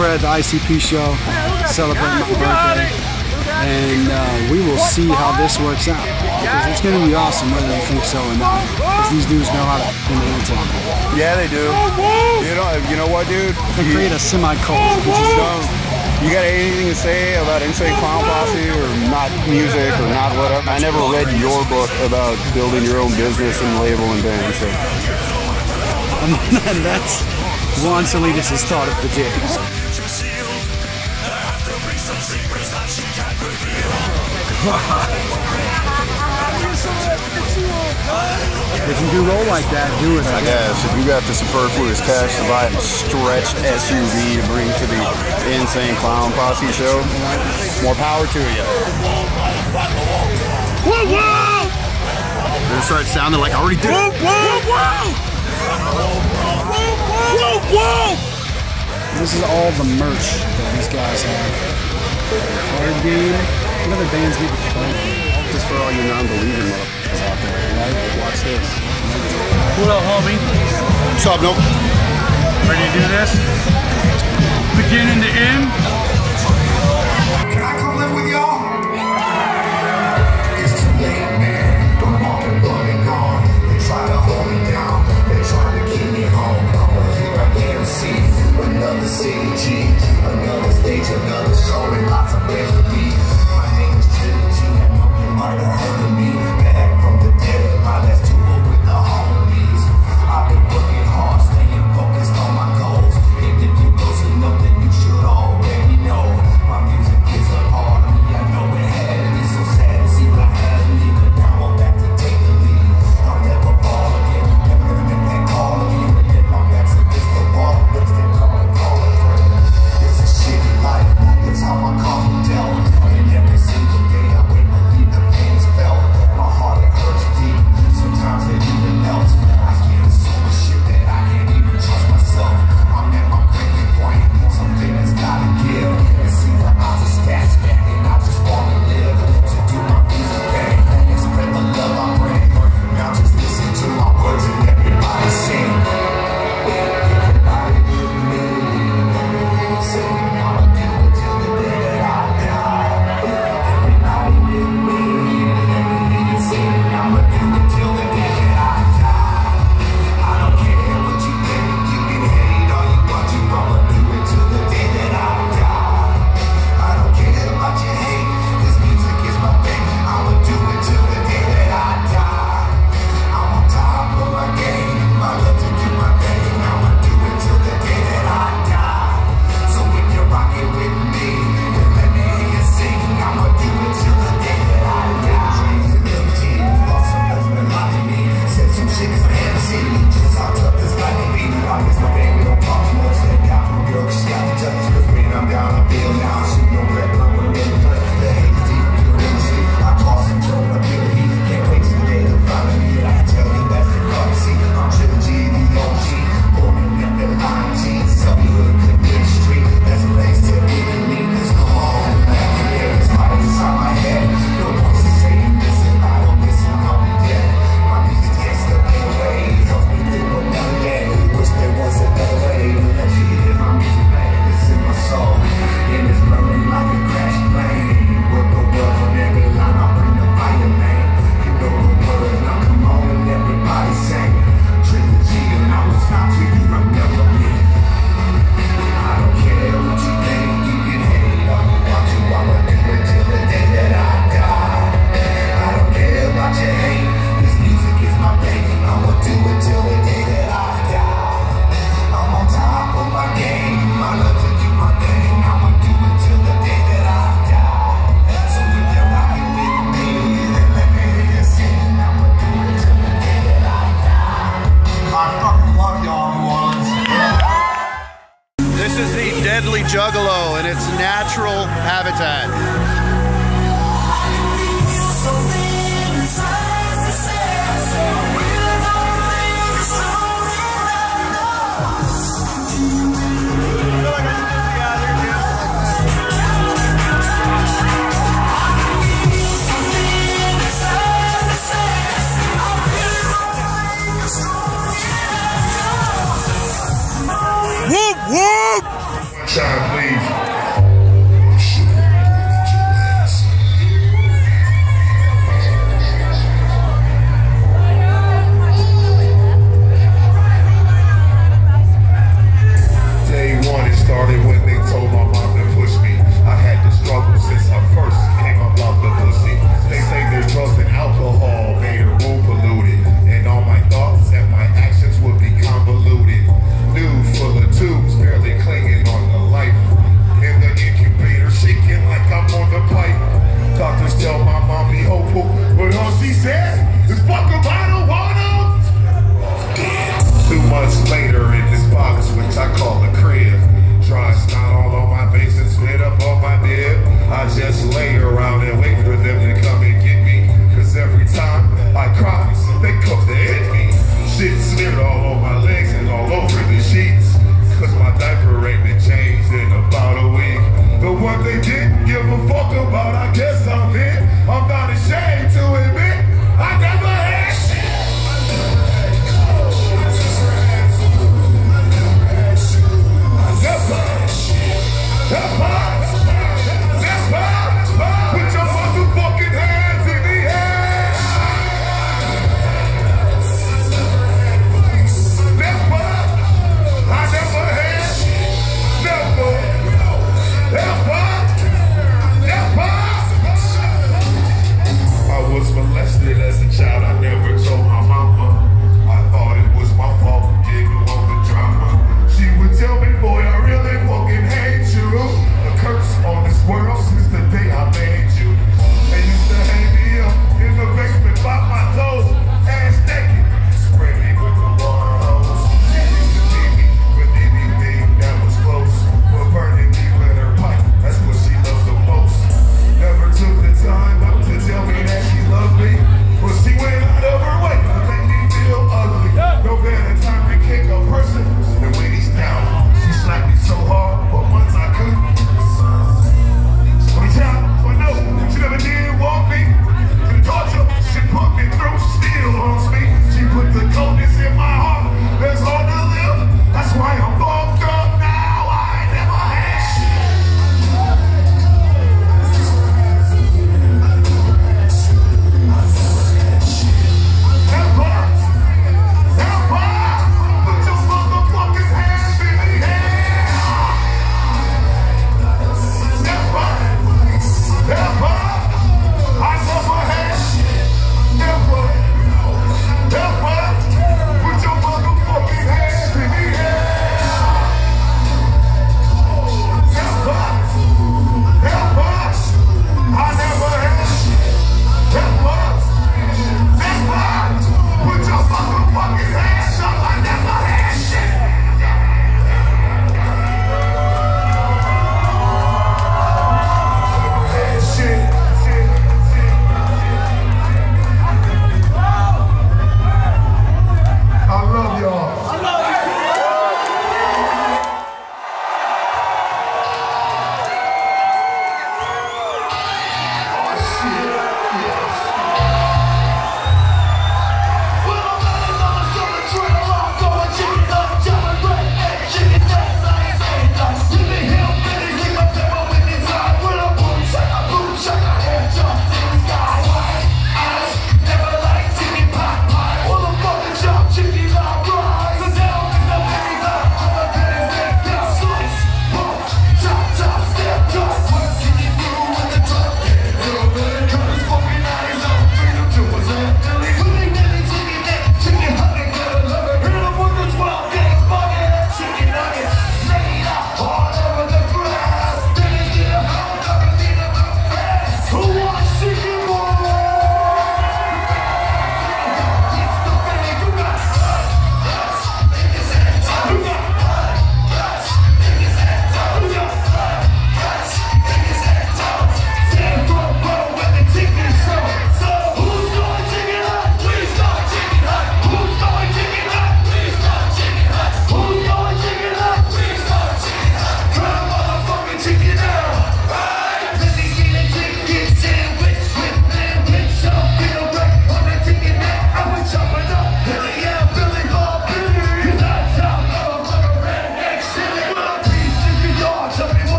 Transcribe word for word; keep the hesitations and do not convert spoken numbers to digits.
over at the I C P show, celebrating my birthday, and uh, we will see how this works out. Because it's going to be awesome whether you think so or not. Because these dudes know how to entertain. Yeah, they do. You know, you know what, dude? They create a semi-cult, which is dope. You got anything to say about Insane Clown Posse or not music or not whatever? I never read your book about building your own business and label and band, so. That's Juan Salinas' thought of the Jays. If you do roll like that, do it. I guess if you got the superfluous cash to buy a stretched S U V to bring to the Insane Clown Posse show, more power to you. Whoa, whoa! It started sounding like I already did. Whoa, whoa, whoa! Whoa, whoa! This is all the merch that these guys have. Card game. What other bands get the card game? Just for all you non-believing motherfuckers out there, right? Watch this. What up, homie? What's up, Nope? Ready to do this? Beginning to end? Can I come live with y'all? It's too late, man. I'm off and blood and gone. They try to hold me down. They try to keep me home. I'm a hero M C. Another city G. Another stage, another show, and lots of ways to be. My name is Trilogy. I know you might have heard of me. Back from the dead, my last tour with the homies. I've been working hard, staying focused on my goals. And if you close enough, then you should already know. My music is a part of me. I know it had me so sad to see what I had me. But now I'm back to take the lead. I'll never fall again. Never gonna make that call again. And my back's against the wall. Let's get come and call it friend. It's a shitty life. It's how my cause will tell. And every single day I wait to leave the pain is felt. My heart it hurts deep. Sometimes it even melts. I get so much shit that I can't even trust myself. I'm at my breaking point. Something that's gotta give. It seems like I just stats and I just wanna live. To do my music bang and spread the love I bring. Now just listen to my words and everybody sing. Everybody with me. Everybody sing. I'ma do it till the day that I die. Everybody with me. Everybody sing. I'ma do it till the day that I die. I don't care what you think. You can hate all you want to. I'ma do it till the day that I die. I don't care about your hate. This music is my thing. I'ma do it till the day that I die. I'm on top of my game. I love to do my thing. I'ma do it till the day that I die. So if you're rocking with me, then let me hear you sing. I'ma do it till the day that I die. Dreams and liberties, lost some husband lying me. Said some shit cause I had to see. Just how tough this life can be. I miss my baby, we don't talk too much. Thank God for a girl cause she got the touch. Cause when I'm down, I feel now. She no red, but I'm gonna really play. The hate is deep, you're in the sleep. I toss and turn, I feel the heat. Can't wait till the day to find me. And I can tell you that's the currency. I'm Trilogy, the O G. Born in that line G. Some hood could be the street. That's a place to be with me. There's no home back in there. It's right inside my head. No voice to say you listen. I don't listen, I'll be dead. My music gets the pain away. It helps me live another day. Wish there was another way to let you hear my music, man. This is my soul. And it's burning like a crash plane. Work the world on every line. I'll bring the fire, man. You know the word. Now come on and everybody sing. Trilogy and I will stop till you remember me. I don't care what you think. You can hate all you want to. I'ma do it till the day that I die. I don't care about your hate. This music is my thing. I'ma do it till the day that I die. I'm on top of my game. I love to do my thing. I'ma do it till the day that I die. So if you're rocking with me, then let me hear you sing. I'ma do it till the day that I die. I fucking love y'all, New Orleans. This is the deadly juggalo in its natural habitat.